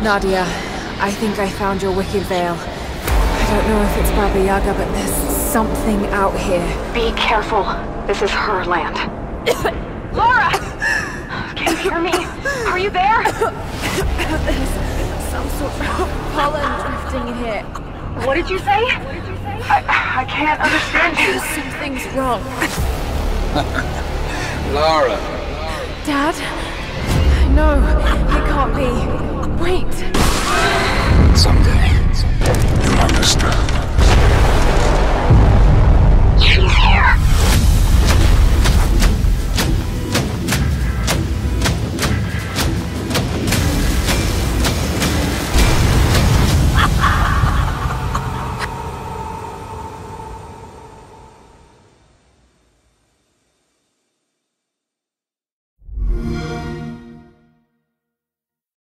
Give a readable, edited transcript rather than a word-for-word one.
Nadia, I think I found your wicked veil. I don't know if it's Baba Yaga, but there's something out here. Be careful. This is her land. Lara! Can you hear me? Are you there? There's some sort of pollen drifting in here. What did you say? I can't understand you. Something's wrong. Lara. Dad? No, it can't be. Wait. Someday, you'll understand.